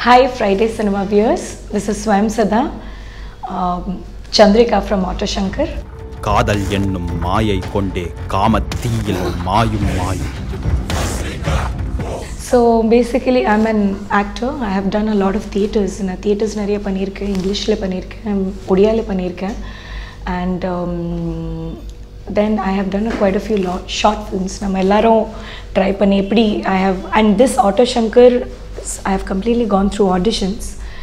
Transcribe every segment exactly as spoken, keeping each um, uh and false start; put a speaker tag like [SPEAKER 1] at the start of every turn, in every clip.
[SPEAKER 1] Hi Friday Cinema viewers, this is Swayam Sada, um, Chandrika from Auto Shankar.
[SPEAKER 2] காதல் என்னும் மாயை கொண்டே காமத்தீயில் மாயும் மாயும்.
[SPEAKER 1] So basically I'm an actor. I have done a lot of theatres. நான் theatres நிறைய பண்ணியிருக்கேன், இங்கிலீஷில் பண்ணியிருக்கேன், ஒடியாவில் பண்ணியிருக்கேன். And um, then I have done a quite a few lot, short films. நம்ம எல்லாரும் ட்ரை பண்ணி எப்படி I have, and this Auto Shankar, I have completely gone through auditions.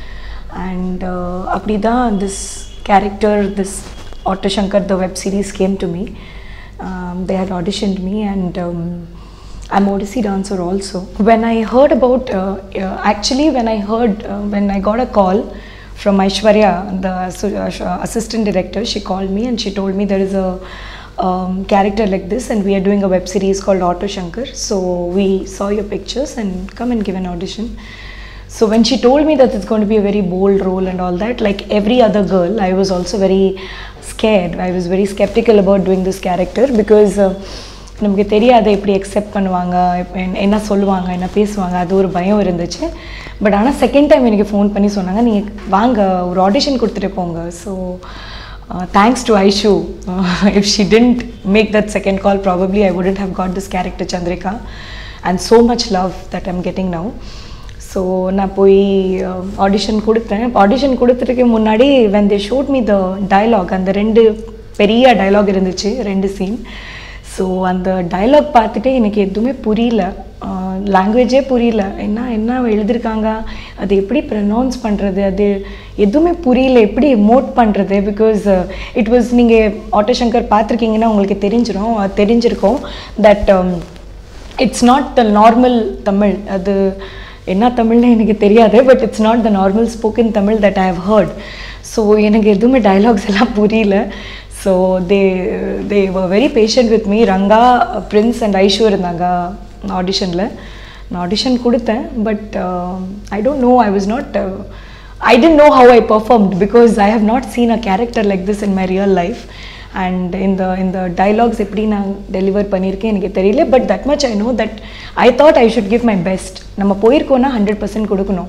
[SPEAKER 1] And uh, அப்படி தான் this character, this Auto Shankar, the web series came to me. Um, they had auditioned me and um, I'm Odissi dancer also. When I heard about, uh, uh, actually when I heard, uh, when I got a call from Aishwarya, the uh, assistant director, she called me and she told me there is a um, character like this and we are doing a web series called Auto Shankar. So we saw your pictures and come and give an audition. So when she told me that it's going to be a very bold role and all that, like every other girl, I was also very scared. I was very skeptical about doing this character because நமக்கு தெரியாது எப்படி accept பண்ணுவாங்க, என்ன சொல்லுவாங்க, என்ன பேசுவாங்க, அது ஒரு பயம் இருந்துச்சு. பட் ஆனால் செகண்ட் டைம் எனக்கு ஃபோன் பண்ணி சொன்னாங்க, நீங்கள் வாங்க ஒரு ஆடிஷன் கொடுத்துட்டு போங்க. So thanks to Aishu. If she didn't make that second call probably I wouldn't have got this character Chandrika, and so much love that I'm getting now. So நான் போய் ஆடிஷன் கொடுத்தேன். ஆடிஷன் கொடுத்துட்டுக்கு முன்னாடி when they showed me the dialogue, அந்த ரெண்டு பெரிய dialogue இருந்துச்சு, ரெண்டு scene. So அந்த டைலாக் பார்த்துட்டு எனக்கு எதுவுமே புரியல, லாங்குவேஜே புரியல, என்ன என்ன எழுதியிருக்காங்க, அது எப்படி ப்ரொனவுன்ஸ் பண்ணுறது, அது எதுவுமே புரியல, எப்படி எமோட் பண்ணுறது. பிகாஸ் இட் வாஸ், நீங்கள் ஆட்டோ சங்கர் பார்த்துருக்கீங்கன்னா உங்களுக்கு தெரிஞ்சிடும் தெரிஞ்சிருக்கோம் that it's not the normal Tamil. அது என்ன தமிழ்னு எனக்கு தெரியாது, but it's not the normal spoken Tamil that I have heard. So எனக்கு எதுவுமே டைலாக்ஸ் எல்லாம் புரியல. So they they were very patient with me. Ranga, Prince and Aishu இருந்தாங்க ஆடிஷனில். நான் ஆடிஷன் கொடுத்தேன், but I don't know, I was not, I didn't know have I performed because I have not seen a character like this in my real life. And இந்த இந்த dialogues எப்படி நான் deliver பண்ணியிருக்கேன் எனக்கு தெரியல. But that much I know that I thought I should give my best. நம்ம போயிருக்கோன்னா hundred percent கொடுக்கணும்.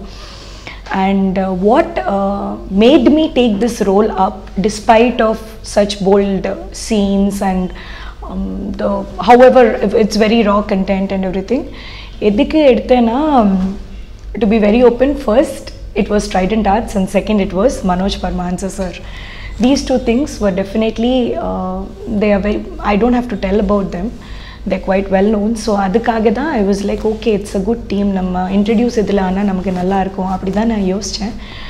[SPEAKER 1] And uh, what uh, made me take this role up despite of such bold uh, scenes and um, the however it's very raw content and everything, edhukku edutena, to be very open, first it was Trident Arts and second it was Manoj Paramahansa sir. These two things were definitely uh, they are very, I don't have to tell about them, they're quite well known. So அதுக்காக தான் I was like okay, it's a good team, நம்ம introduce இதில் ஆனால் நமக்கு நல்லா இருக்கும் அப்படி தான் நான் யோசித்தேன்.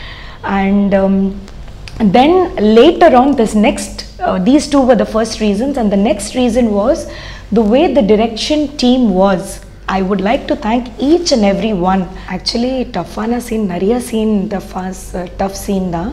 [SPEAKER 1] And um, then later on this next uh, these two were the first reasons, and the next reason was the way the direction team was. I would like to thank each and every one. Actually toughana scene, நிறைய scene, the fast uh, tough scene தான்.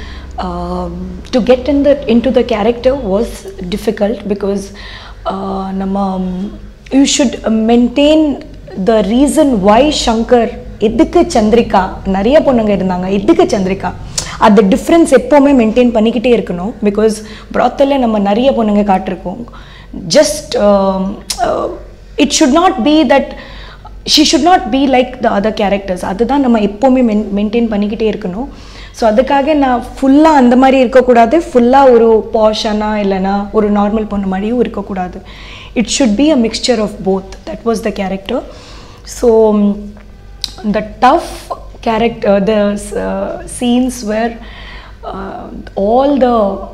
[SPEAKER 1] Um, to get in the into the character was difficult because Uh, nama, you should maintain the reason why Shankar, edukku Chandrika, nariya ponanga irundanga, edukku Chandrika, ad difference எப்பவுமே maintain பண்ணிக்கிட்டே இருக்கணும். Because ப்ராத்தல்ல நம்ம நிறைய பொண்ணுங்க காட்டிருக்கோம். Just it should not be that she should not be like the other characters. அதுதான் நம்ம எப்போவுமே மெயின் மெயின்டைன் பண்ணிக்கிட்டே இருக்கணும். ஸோ அதுக்காக நான் ஃபுல்லாக அந்த மாதிரி இருக்கக்கூடாது, ஃபுல்லாக ஒரு பாஷானா இல்லைனா ஒரு நார்மல் பொண்ணு மாதிரியும் இருக்கக்கூடாது. It should be a mixture of both. That was the character. So the tough character, the scenes where all the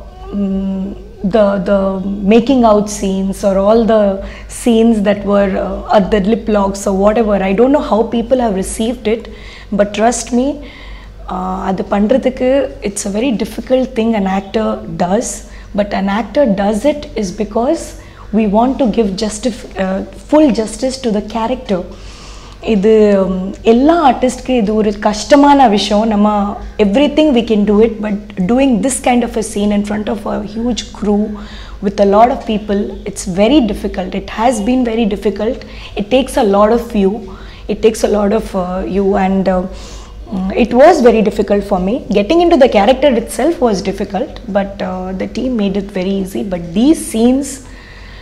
[SPEAKER 1] the the making out scenes or all the scenes that were uh, at the lip locks or whatever, I don't know how people have received it, but trust me, அது பண்ணுறதுக்கு it's a very difficult thing an actor does, but an actor does it is because we want to give justif uh, full justice to the character. இது எல்லா ஆர்டிஸ்ட்க்கு இது ஒரு கஷ்டமான விஷயம். நம்ம everything we can do it, but doing this kind of a scene in front of a huge crew with a lot of people, it's very difficult. It has been very difficult. It takes a lot of you. It takes a lot of uh, you and uh, it was very difficult for me. Getting into the character itself was difficult, but uh, the team made it very easy. But these scenes,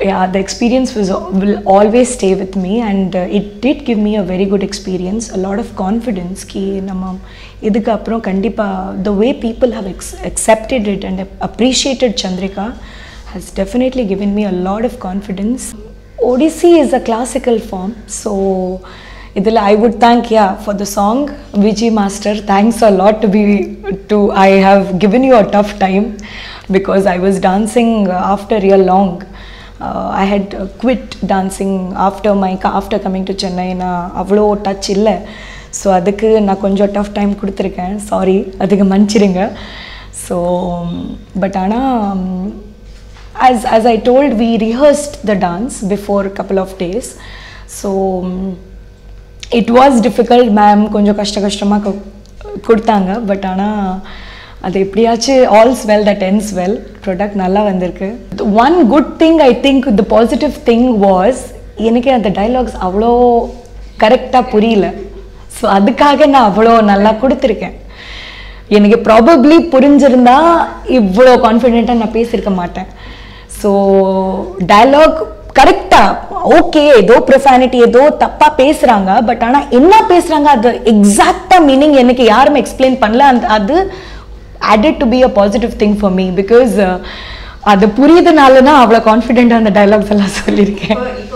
[SPEAKER 1] yeah, the experience was will always stay with me, and uh, it did give me a very good experience, a lot of confidence ki nama idukku aprom kandipa the way people have ex- accepted it and appreciated Chandrika has definitely given me a lot of confidence. Odissi is a classical form, so idhila I would thank yeah for the song Vijay Master. Thanks a lot to be to I have given you a tough time because I was dancing after real long. Uh, I had uh, quit dancing after my after coming to Chennai. Na avlo touch illa, so adukku na konja tough time kuduthirken. Sorry, adukku manchirunga. So but ana um, as as I told, we rehearsed the dance before a couple of days, so um, it was difficult. Ma'am konja kashta kashtama kudutanga, but ana அது எப்படியாச்சு all's well that ends well. Product நல்லா வந்திருக்கு. One good thing I think the positive thing was எனக்கு அந்த dialogues அவ்வளோ கரெக்டாக புரியல. So அதுக்காக நான் அவ்வளோ நல்லா கொடுத்துருக்கேன். எனக்கு ப்ராபப்ளி புரிஞ்சிருந்தா இவ்வளோ கான்ஃபிடென்ட்டாக நான் பேசியிருக்க மாட்டேன். ஸோ டைலாக் கரெக்டாக ஓகே, ஏதோ ப்ரொஃபானிட்டி ஏதோ தப்பாக பேசுகிறாங்க, பட் ஆனால் என்ன பேசுகிறாங்க அது எக்ஸாக்டாக மீனிங் எனக்கு யாருமே எக்ஸ்பிளைன் பண்ணல. அந்த அது added to be a positive thing for me because அது புரியுதுனால தான் அவ்வளோ கான்ஃபிடென்ட்டாக அந்த டைலாக்ஸ் எல்லாம் சொல்லியிருக்கேன்.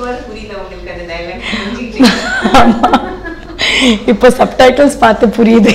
[SPEAKER 1] இப்போ சப்டைட்டில்ஸ் பார்த்து புரியுது.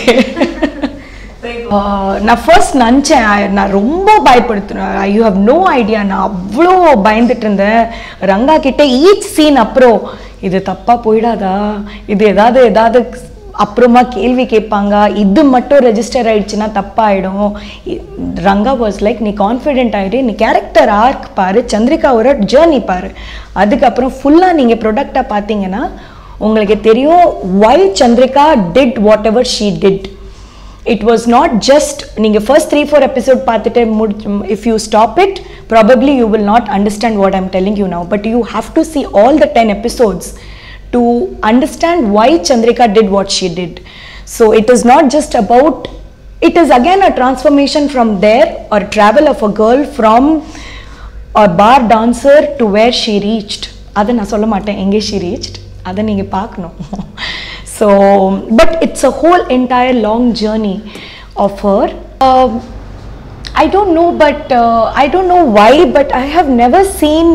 [SPEAKER 1] நான் ஃபர்ஸ்ட் நினச்சேன், நான் ரொம்ப பயப்படுத்தினேன். யூ ஹவ் நோ ஐடியா, நான் அவ்வளோ பயந்துட்டு இருந்தேன் ரங்கா கிட்ட. ஈச் சீன் அப்புறம் இது தப்பாக போயிடாதா, இது ஏதாவது ஏதாவது அப்புறமா கேள்வி கேட்பாங்க, இது மட்டும் ரெஜிஸ்டர் ஆயிடுச்சுன்னா தப்பாயிடும். ரங்கா வாஸ் லைக், நீ கான்ஃபிடென்ட் ஆகிடு, நீ கேரக்டர் ஆர்க் பாரு, சந்திரிகாவோட ஜேர்னி பாரு, அதுக்கப்புறம் ஃபுல்லாக நீங்கள் ப்ரொடக்டாக பார்த்தீங்கன்னா உங்களுக்கு தெரியும் why Chandrika did whatever she did. It was not just நீங்கள் ஃபர்ஸ்ட் த்ரீ ஃபோர் எபிசோட் பார்த்துட்டு முடிச்சு, if you stop it probably you will not understand what I'm telling you now, but you have to see all the ten episodes to understand why Chandrika did what she did. So it is not just about, it is again a transformation from there, or travel of a girl from a bar dancer to where she reached. Adha na solla maten enge she reached, adha neenga paakano. So but it's a whole entire long journey of her. uh, I don't know, but uh, I don't know why, but I have never seen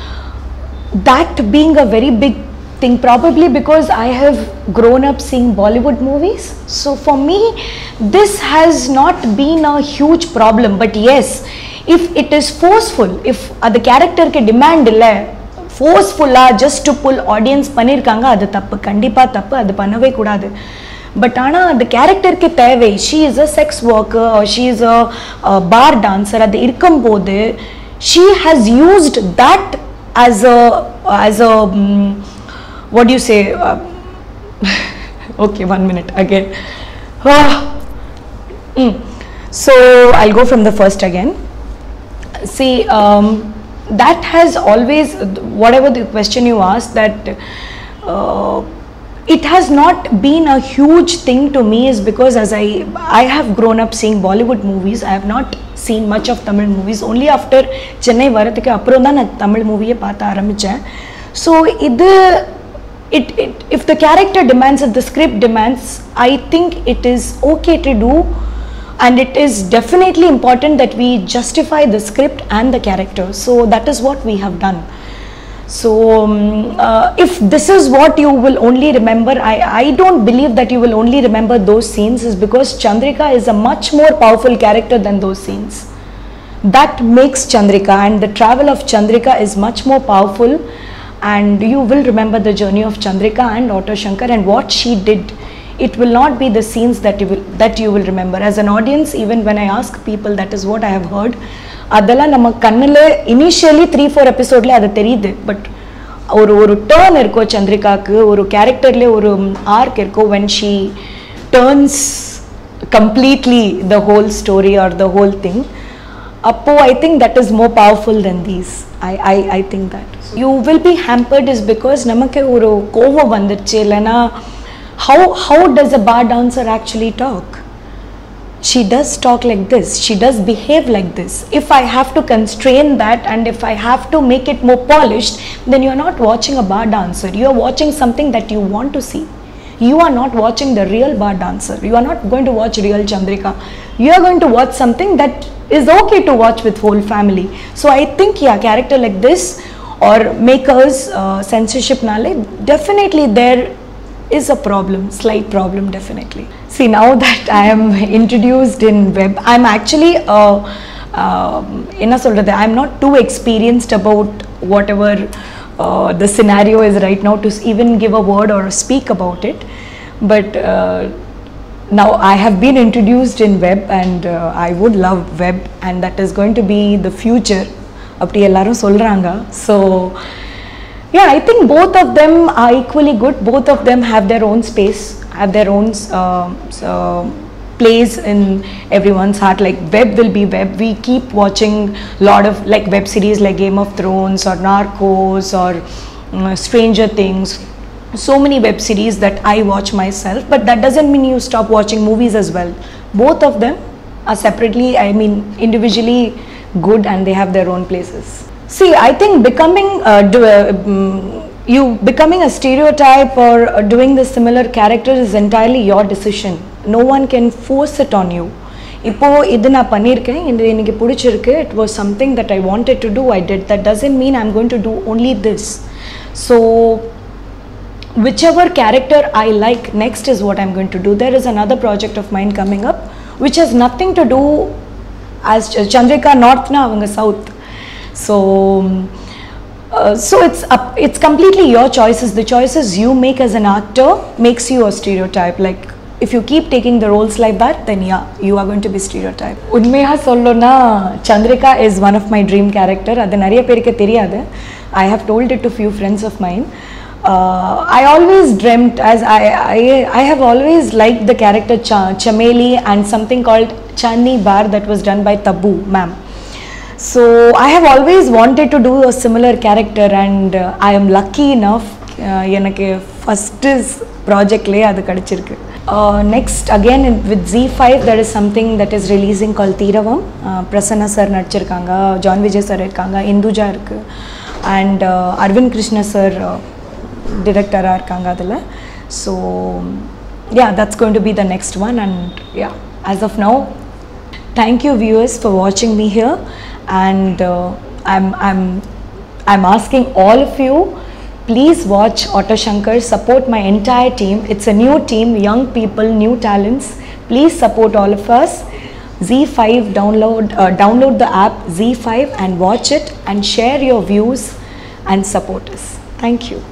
[SPEAKER 1] that being a very big thing, probably because I have grown up seeing Bollywood movies. So for me this has not been a huge problem, but yes, if it is forceful, if the character ke demand illa forceful ah just to pull audience panirkanga, adu tappu, kandipa tappu, adu panave kudadu. But ana the character ke thevai, she is a sex worker or she is a, a bar dancer, adu irkumbodhu she has used that as a as a um, what do you say, uh, okay, one minute again. ah. mm. So I'll go from the first again. See, um, that has always, whatever the question you asked, that uh, it has not been a huge thing to me is because as I I have grown up seeing Bollywood movies. I have not seen much of Tamil movies. Only after Chennai varathukku appuram dhaan na Tamil movie paatha aarambichen. So idu It, it, if the character demands, if the script demands, I think it is okay to do, and it is definitely important that we justify the script and the character. So that is what we have done. So um, uh, if this is what you will only remember, I, I don't believe that you will only remember those scenes, is because Chandrika is a much more powerful character than those scenes. That makes Chandrika, and the travel of Chandrika is much more powerful. And you will remember the journey of Chandrika and Otto Shankar and what she did. It will not be the scenes that you will that you will remember. As an audience, even when I ask people, that is what I have heard. Adala nama kannile initially three four episode la adu theriyudu, but oru oru turn irko Chandrika ku, oru character le oru arc irko when she turns completely the whole story or the whole thing. Appo I think that is more powerful than these. I I I think that you will be hampered is because namakke oru kovam vandirche illana how how does a bar dancer actually talk? she does talk like this, she does behave like this. If I have to constrain that and if I have to make it more polished, then you are not watching a bar dancer, you are watching something that you want to see. You are not watching the real bar dancer, you are not going to watch real Chandrika, you are going to watch something that is okay to watch with whole family. So I think yeah, character like this or makers uh, censorship nale definitely there is a problem, slight problem definitely. See, now that I am introduced in web, I am actually uh, uh, enna solradhu, I am not too experienced about whatever uh, the scenario is right now to even give a word or speak about it, but uh, now I have been introduced in web and uh, I would love web and that is going to be the future appdi ellarum solranga. So yeah, I think both of them are equally good, both of them have their own space, have their own uh, uh, place in everyone's heart. Like web will be web, we keep watching lot of like web series like Game of Thrones or Narcos or uh, Stranger Things, so many web series that I watch myself, but that doesn't mean you stop watching movies as well. Both of them are separately, I mean individually good and they have their own places. See, I think becoming uh, do, uh, um, you becoming a stereotype or uh, doing the similar character is entirely your decision. No one can force it on you. இப்போ இது நான் பண்ணியிருக்கேன், இது எனக்கு பிடிச்சிருக்கு, it was something that I wanted to do, I did. That doesn't mean I'm going to do only this. So whichever character I like next is what I'm going to do. There is another project of mine coming up which has nothing to do as Chandrika North na avanga South. So uh, so it's up, it's completely your choices. The choices you make as an actor makes you a stereotype. Like if you keep taking the roles like that, then yeah, you are going to be stereotype. Unmaiya sollona Chandrika is one of my dream character. Adu nariya perukku theriyadhu. I have told it to few friends of mine. uh, I always dreamt as I, I I have always liked the character Ch- Chameli and something called Channi Bar that was done by Tabu ma'am. So I have always wanted to do a similar character and uh, I am lucky enough எனக்கு first project le adu kadichirukku. Uh, next again in, with Z five there is something that is releasing called Theeravam. uh, Prasanna sir nadichirukanga, John Vijay sir irukanga, Induja irukku and uh, Arvind Krishna sir uh, director ah irukanga adula. So yeah, that's going to be the next one and yeah, as of now, thank you viewers for watching me here and uh, I'm I'm I'm asking all of you, please watch Auto Shankar, support my entire team. It's a new team, young people, new talents. Please support all of us. Z five download uh, download the app Z five and watch it and share your views and support us. Thank you.